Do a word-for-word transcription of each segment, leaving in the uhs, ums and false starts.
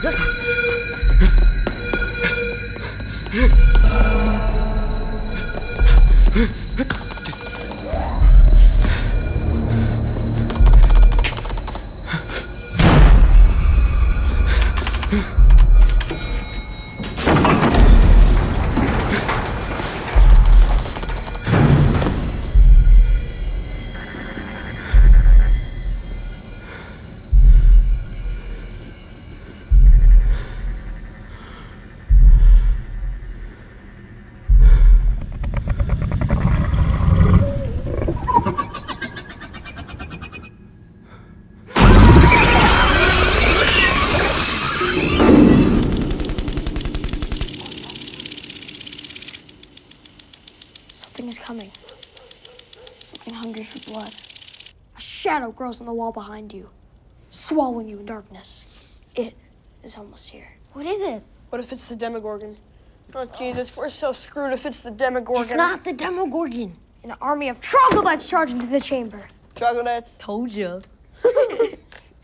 Something is coming. Something hungry for blood. A shadow grows on the wall behind you, swallowing you in darkness. It is almost here. What is it? What if it's the Demogorgon? Oh, Jesus, we're so screwed if it's the Demogorgon. It's not the Demogorgon. An army of troglodytes charge into the chamber. Troglodytes? Told you. Wait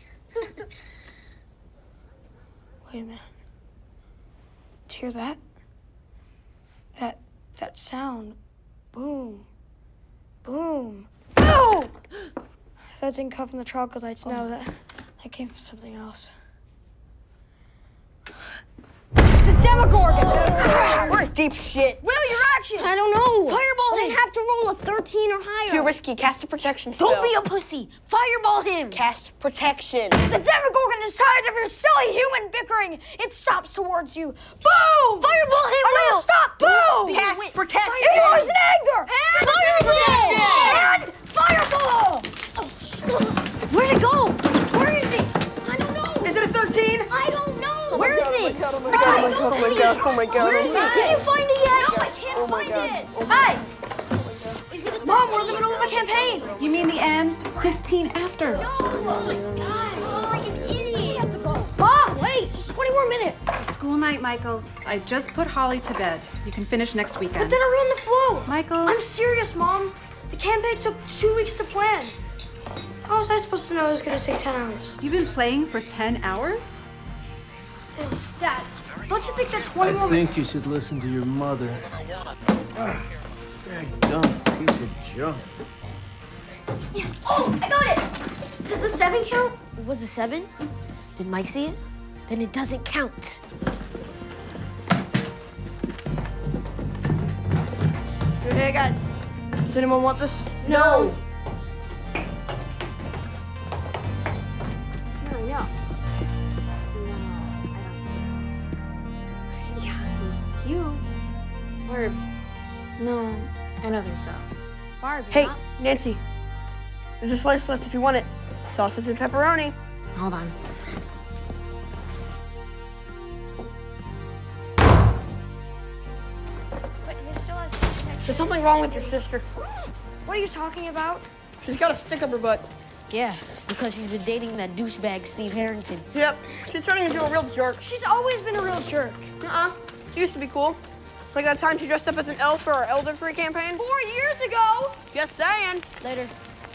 a minute. Do you hear that? That, that sound. Boom. Boom. Boom! That didn't come from the troglodytes. No, that, that came from something else. The Demogorgon! We're in deep shit. Will, your action! I don't know. Fireball They'd him! have to roll a thirteen or higher. Too risky. Cast a protection spell. Don't be a pussy. Fireball him. Cast protection. The Demogorgon is tired of your silly human bickering. It stops towards you. Boom! Fireball him, I Will. will stop! Boom! Cast wait. protection. It was in anger! Fireball! And fireball! Oh, sh- Where'd it go? Where is it? I don't know. Is it a thirteen? I don't know. Oh Where my is God, it? Oh my God, oh my God, oh my God, oh my God. Where is it? Did you find it yet? No, I can't Oh my find God. it. Oh my Hey! God. Is it a Mom, we're in the middle of a campaign. You mean the end? Fifteen after. No. Oh my God. You're a freaking idiot. We have to go. Mom, wait, just twenty more minutes. School night, Michael. I just put Holly to bed. You can finish next But weekend. then I ruined the flow. Michael. I'm serious, Mom. The campaign took two weeks to plan. How was I supposed to know it was going to take ten hours? You've been playing for ten hours? Dad, don't you think that twenty I more think you should listen to your mother. Ah, daggum piece of junk. Oh, I got it. Does the seven count? It was a seven? Did Mike see it? Then it doesn't count. Hey, guys. Does anyone want this? No. No, no. No, I don't. Yeah, he's cute. Or, no, I don't think so. Barbie, Hey, not- Nancy. There's a slice left if you want it. Sausage and pepperoni. Hold on. But this still has There's something wrong with your sister. What are you talking about? She's got a stick up her butt. Yeah, it's because she's been dating that douchebag Steve Harrington. Yep. She's turning into a real jerk. She's always been a real jerk. Uh-uh. She used to be cool. Like that time she dressed up as an elf for our Elder Free campaign. Four years ago. Just saying. Later.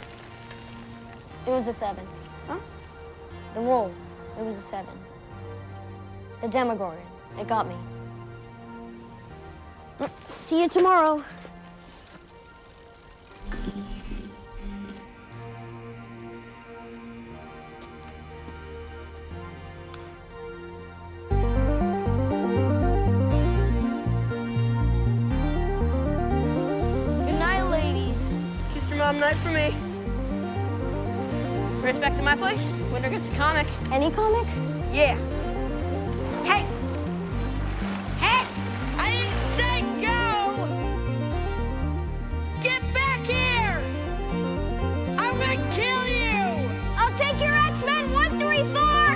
It was a seven. Huh? The roll, it was a seven. The Demogorgon, it got me. See you tomorrow. Good night, ladies. Kiss your mom night for me. Race back to my place. Winter gets a comic. Any comic? Yeah. Hey! Hey! I didn't say go! Get back here! I'm gonna kill you! I'll take your X-Men one, three, four.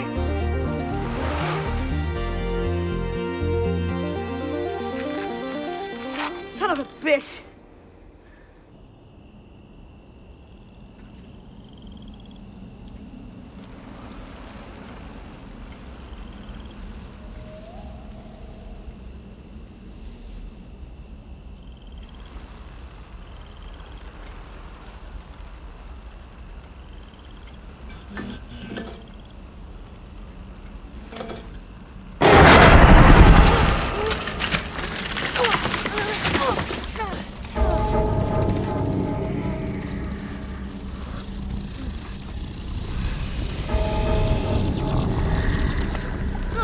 Son of a bitch.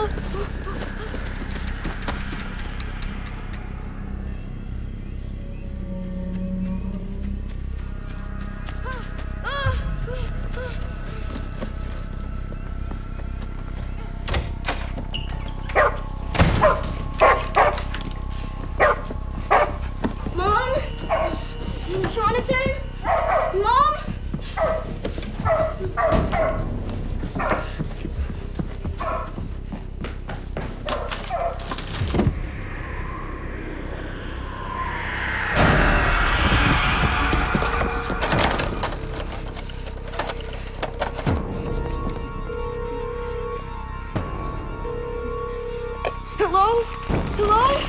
Jonathan? Mom? Hello? Hello?